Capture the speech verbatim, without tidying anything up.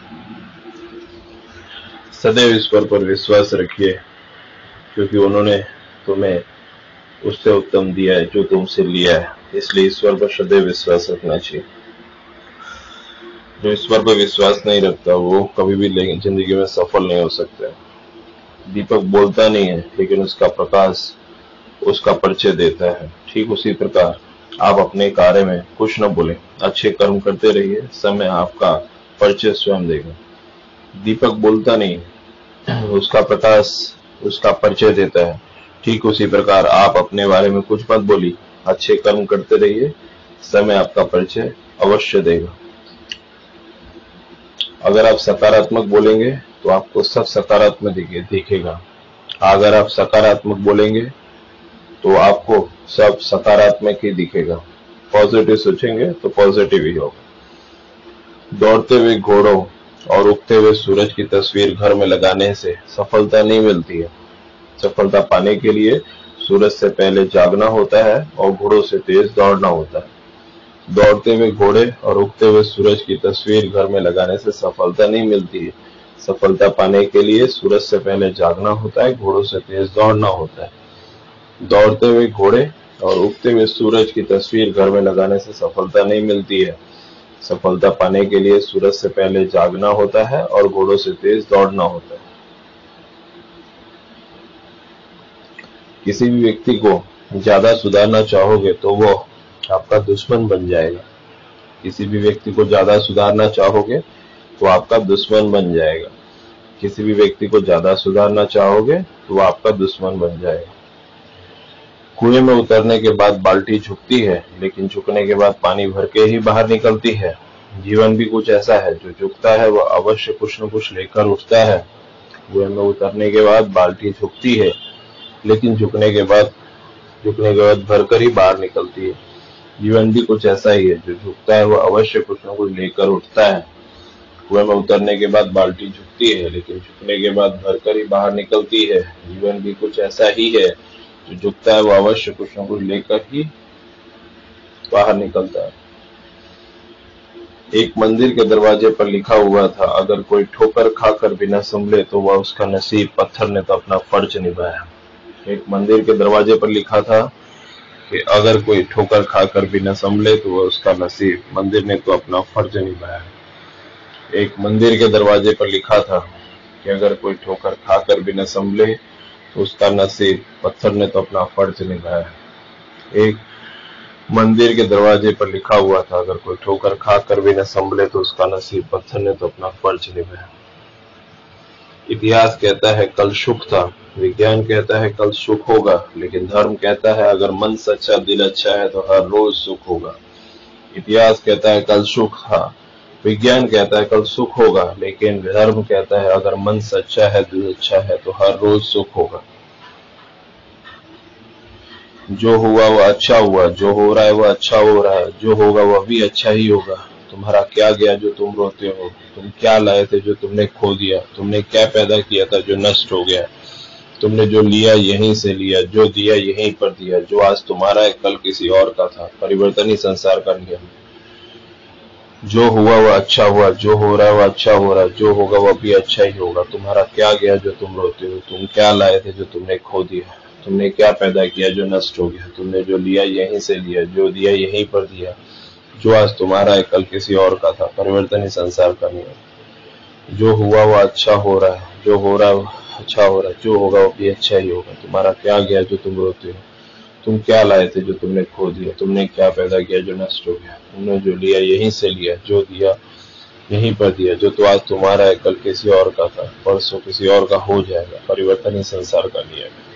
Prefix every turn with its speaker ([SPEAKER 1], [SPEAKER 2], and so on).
[SPEAKER 1] सदैव ईश्वर पर विश्वास रखिए, क्योंकि उन्होंने तुम्हें उससे उत्तम दिया है जो तुमसे लिया है, इसलिए ईश्वर पर सदैव विश्वास रखना चाहिए। जो ईश्वर पर विश्वास नहीं रखता वो कभी भी जिंदगी में सफल नहीं हो सकता। दीपक बोलता नहीं है, लेकिन उसका प्रकाश उसका परिचय देता है। ठीक उसी प्रकार आप अपने कार्य में कुछ न बोले, अच्छे कर्म करते रहिए, समय आपका परिचय स्वयं देगा। दीपक बोलता नहीं, उसका प्रकाश उसका परिचय देता है। ठीक उसी प्रकार आप अपने बारे में कुछ मत बोलिए, अच्छे कर्म करते रहिए, समय आपका परिचय अवश्य देगा। अगर आप सकारात्मक बोलेंगे तो आपको सब सकारात्मक दिखेगा। अगर आप सकारात्मक बोलेंगे तो आपको सब सकारात्मक ही दिखेगा। पॉजिटिव सोचेंगे तो पॉजिटिव ही होगा। दौड़ते हुए घोड़ों और उगते हुए सूरज की तस्वीर घर में लगाने से सफलता नहीं मिलती है। सफलता पाने के लिए सूरज से पहले जागना होता है और घोड़ों से तेज दौड़ना होता है। दौड़ते हुए घोड़े और उगते हुए सूरज की तस्वीर घर में लगाने से सफलता नहीं मिलती है। सफलता पाने के लिए सूरज से पहले जागना होता है, घोड़ों से तेज दौड़ना होता है। दौड़ते हुए घोड़े और उगते हुए सूरज की तस्वीर घर में लगाने से सफलता नहीं मिलती है। सफलता पाने के लिए सूरज से पहले जागना होता है और घोड़ों से तेज दौड़ना होता है। किसी भी व्यक्ति को ज्यादा सुधारना चाहोगे तो वो आपका दुश्मन बन जाएगा। किसी भी व्यक्ति को ज्यादा सुधारना चाहोगे तो आपका दुश्मन बन जाएगा। किसी भी व्यक्ति को ज्यादा सुधारना चाहोगे तो वो आपका दुश्मन बन जाएगा। कुएं में उतरने के बाद बाल्टी झुकती है, लेकिन झुकने के बाद पानी भर के ही बाहर निकलती है। जीवन भी कुछ ऐसा है, जो झुकता है वह अवश्य कुछ न कुछ लेकर उठता है। कुएं में उतरने के बाद बाल्टी झुकती है, लेकिन झुकने के बाद झुकने के बाद भरकर ही बाहर निकलती है। जीवन भी कुछ ऐसा ही है, जो झुकता है वह अवश्य कुछ न कुछ लेकर उठता है। कुएं में उतरने के बाद बाल्टी झुकती है, लेकिन झुकने के बाद भरकर ही बाहर निकलती है। जीवन भी कुछ ऐसा ही है, जो झुकता है वह अवश्य कुछ न कुछ लेकर ही बाहर निकलता है। एक मंदिर के दरवाजे पर लिखा हुआ था, अगर कोई ठोकर खाकर भी न संभले तो वह उसका नसीब, पत्थर ने तो अपना फर्ज निभाया। एक मंदिर के दरवाजे पर लिखा था कि अगर कोई ठोकर खाकर भी न संभले तो वह उसका नसीब, मंदिर ने तो अपना फर्ज निभाया। एक मंदिर के दरवाजे पर लिखा था कि अगर कोई ठोकर खाकर भी न संभले तो उसका नसीब, पत्थर ने तो अपना फर्ज निभाया। एक मंदिर के दरवाजे पर लिखा हुआ था, अगर कोई ठोकर खाकर भी न संभले तो उसका नसीब, पत्थर ने तो अपना फर्ज निभाया। इतिहास कहता है कल सुख था, विज्ञान कहता है कल सुख होगा, लेकिन धर्म कहता है अगर मन सच्चा दिल अच्छा है तो हर रोज सुख होगा। इतिहास कहता है कल सुख था, विज्ञान कहता है कल सुख होगा, लेकिन धर्म कहता है अगर मन सच्चा है दिल अच्छा है तो हर रोज सुख होगा। जो हुआ वह अच्छा हुआ, जो हो रहा है वह अच्छा हो रहा है, जो होगा वह भी अच्छा ही होगा। तुम्हारा क्या गया जो तुम रोते हो? तुम क्या लाए थे जो तुमने खो दिया? तुमने क्या पैदा किया था जो नष्ट हो गया? तुमने जो लिया यहीं से लिया, जो दिया यहीं पर दिया। जो आज तुम्हारा है कल किसी और का था। परिवर्तन ही संसार का नियम है। जो हुआ वह अच्छा हुआ, जो हो रहा है वह अच्छा हो रहा है, जो होगा वह भी अच्छा ही होगा। तुम्हारा क्या गया जो तुम रोते हो? तुम क्या लाए थे जो तुमने खो दिया? तुमने क्या पैदा किया जो नष्ट हो गया? तुमने जो लिया यहीं से लिया, जो दिया यहीं पर दिया। जो आज तुम्हारा है कल किसी और का था। परिवर्तन ही संसार का नियम। जो हुआ वह अच्छा हो रहा है, जो हो रहा है वह अच्छा हो रहा है, जो होगा वह भी अच्छा ही होगा। तुम्हारा क्या गया जो तुम रोते हो? तुम क्या लाए थे जो तुमने खो दिया? तुमने क्या पैदा किया जो नष्ट हो गया? तुमने जो लिया यहीं से लिया, जो दिया यहीं पर दिया। जो तो आज तुम्हारा है कल किसी और का था, परसों किसी और का हो जाएगा। परिवर्तन ही संसार का नियम है।